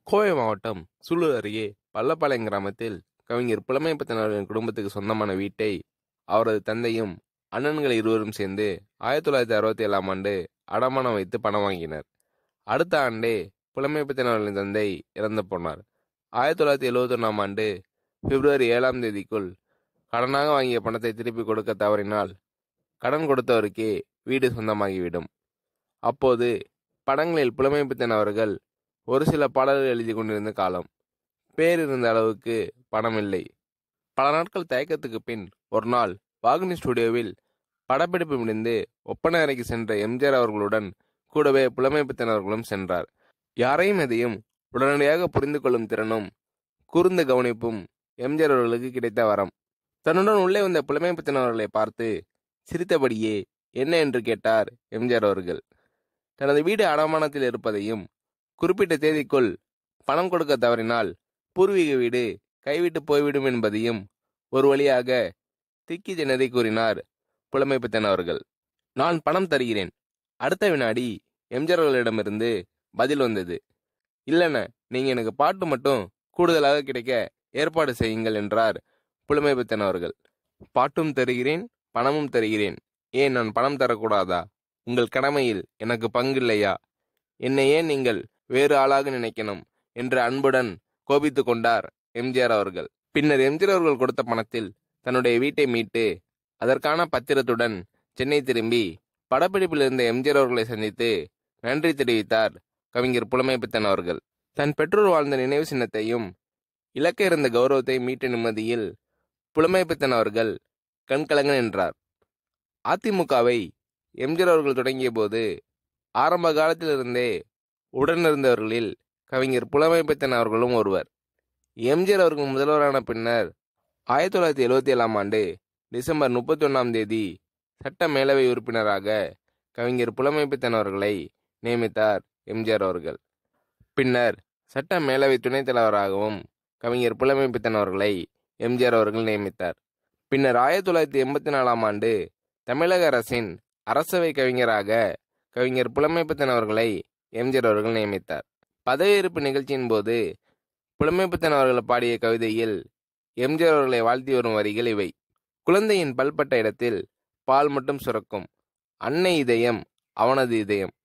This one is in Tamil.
கோவை மாவட்டம் சூலூர் அருகே பள்ளப்பாளையம் கிராமத்தில் கவிஞர் புலமைப்பித்தன் அவர்களின் குடும்பத்துக்கு சொந்தமான வீட்டை அவரது தந்தையும் அண்ணன்கள் இருவரும் சேர்ந்து 1967ஆம் ஆண்டு அடமானம் வைத்து பணம் வாங்கினர். அடுத்த ஆண்டே புலமைப்பித்தன் அவர்களின் தந்தை இறந்து போனார். 1971ஆம் ஆண்டு பிப்ரவரி 7ஆம் தேதிக்குள் கடனாக வாங்கிய பணத்தை திருப்பி கொடுக்க தவறினால் கடன் கொடுத்தவருக்கே வீடு சொந்தமாகிவிடும். அப்போது படங்களில் புலமைப்பித்தன் அவர்கள் ஒரு சில பாடல்கள் எழுதி கொண்டிருந்த காலம். பேர் இருந்த அளவுக்கு பணம் இல்லை. பல நாட்கள் தயக்கத்துக்கு பின் ஒரு நாள் வாகினி ஸ்டுடியோவில் படப்பிடிப்பு முடிந்து ஒப்பனை அறைக்கு சென்ற எம்ஜிஆர் அவர்களுடன் கூடவே புலமைப்பித்தன் அவர்களும் சென்றார். யாரையும் எதையும் உடனடியாக புரிந்து கொள்ளும் திறனும் கூர்ந்த கவனிப்பும் எம்ஜிஆர் அவர்களுக்கு கிடைத்த வரம். தன்னுடன் உள்ளே வந்த புலமைப்பித்தன் அவர்களை பார்த்து சிரித்தபடியே என்ன என்று கேட்டார் எம்ஜிஆர் அவர்கள். தனது வீடு அடமானத்தில் இருப்பதையும் குறிப்பிட்ட தேதிக்குள் பணம் கொடுக்க தவறினால் பூர்வீக வீடு கைவிட்டு போய்விடும் என்பதையும் ஒரு வழியாக திக்கி திணறி கூறினார் புலமைப்பித்தன் அவர்கள். நான் பணம் தருகிறேன். அடுத்த வினாடி எம்ஜிஆர் அவர்களிடமிருந்து பதில் வந்தது. இல்லைண்ண, நீங்க எனக்கு பாட்டு மட்டும் கூடுதலாக கிடைக்க ஏற்பாடு செய்யுங்கள் என்றார் புலமைப்பித்தன் அவர்கள். பாட்டும் தருகிறேன், பணமும் தருகிறேன். ஏன் நான் பணம் தரக்கூடாதா? உங்கள் கடமையில் எனக்கு பங்கில்லையா? என்னை ஏன் நீங்கள் வேறு ஆளாக நினைக்கணும் என்று அன்புடன் கோபித்து கொண்டார் எம்ஜிஆர் அவர்கள். பின்னர் எம்ஜிஆர் அவர்கள் கொடுத்த பணத்தில் தன்னுடைய வீட்டை மீட்டு அதற்கான பத்திரத்துடன் சென்னை திரும்பி படப்பிடிப்பில் இருந்த எம்ஜிஆர் அவர்களை சந்தித்து நன்றி தெரிவித்தார் கவிஞர் புலமைப்பித்தன் அவர்கள். தன் பெற்றோர் வாழ்ந்த நினைவு சின்னத்தையும் இலக்க இருந்த கௌரவத்தை மீட்ட நிம்மதியில் புலமைப்பித்தன் அவர்கள் கண்கலங்க நின்றார். அதிமுகவை எம்ஜிஆர் அவர்கள் தொடங்கிய போது ஆரம்ப காலத்திலிருந்தே உடனிருந்தவர்களில் கவிஞர் புலமைப்பித்தன் அவர்களும் ஒருவர். எம்ஜிஆர் அவர்கள் முதல்வரான பின்னர் 1977ஆம் ஆண்டு டிசம்பர் 31ஆம் தேதி சட்ட மேலவை உறுப்பினராக கவிஞர் புலமைப்பித்தன் அவர்களை நியமித்தார் எம்ஜிஆர் அவர்கள். பின்னர் சட்ட மேலவை துணைத் தலைவராகவும் கவிஞர் புலமைப்பித்தன் அவர்களை எம்ஜிஆர் அவர்கள் நியமித்தார். பின்னர் 1984ஆம் ஆண்டு தமிழக அரசின் அரசவை கவிஞராக கவிஞர் புலமைப்பித்தன் அவர்களை எம்ஜிஆர் அவர்கள் நியமித்தார். பதவியேற்பு நிகழ்ச்சியின் போது புலமைப்பித்தன் அவர்கள் பாடிய கவிதையில் எம்ஜிஆர் அவர்களை வாழ்த்தி வரும் வரிகள் இவை. குழந்தையின் பல்பட்ட இடத்தில் பால் மட்டும் சுரக்கும், அன்னை இதயம் அவனது இதயம்,